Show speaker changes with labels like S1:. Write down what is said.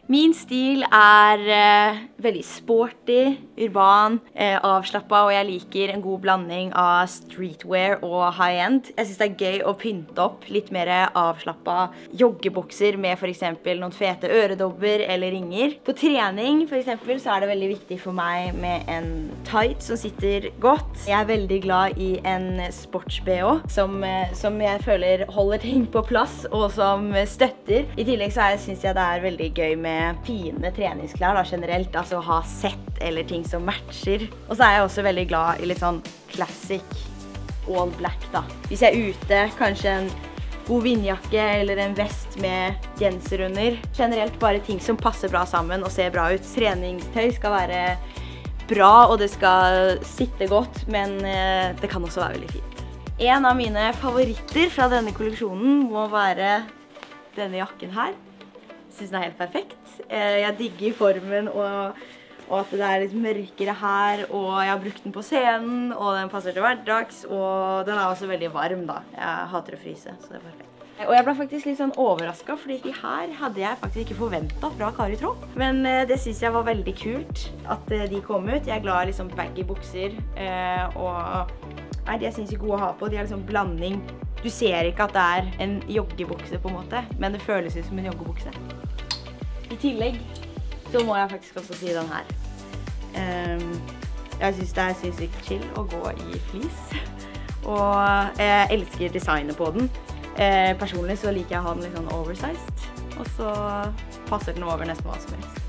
S1: Min stil veldig sporty, urban, avslappet, og jeg liker en god blanding av streetwear og high-end. Jeg synes det gøy å pynte opp litt mer avslappet joggebukser med for eksempel noen fete øredobber eller ringer. På trening for eksempel så det veldig viktig for meg med en tight som sitter godt. Jeg veldig glad i en sports-BH som jeg føler holder ting på plass og som støtter. I tillegg så synes jeg det veldig gøy med fine treningsklær da, generelt, altså ha sett eller ting som matcher. Og så jeg også veldig glad i litt sånn classic all black da. Hvis jeg ute, kanskje en god vindjakke eller en vest med genser under. Generelt bare ting som passer bra sammen og ser bra ut. Treningstøy skal være bra og det skal sitte godt, men det kan også være veldig fint. En av mine favoritter fra denne kolleksjonen må være denne jakken her. Jeg synes den helt perfekt. Jeg digger formen og at det litt mørkere her, og jeg har brukt den på scenen, og den passer til hverdags, og den også veldig varm da. Jeg hater å fryse, så det perfekt. Og jeg ble faktisk litt sånn overrasket, fordi de her hadde jeg faktisk ikke forventet fra Kari Traa. Men det synes jeg var veldig kult at de kom ut. Jeg glad i liksom baggy bukser, og de synes jeg er gode å ha på. De liksom blanding. Du ser ikke at det en joggebukse på en måte, men det føles ut som en joggebukse. I tillegg så må jeg faktisk også si den her. Jeg synes det sykt chill å gå i flis, og jeg elsker designet på den. Personlig så liker jeg å ha den litt sånn oversized, og så passer den over nesten hva som helst.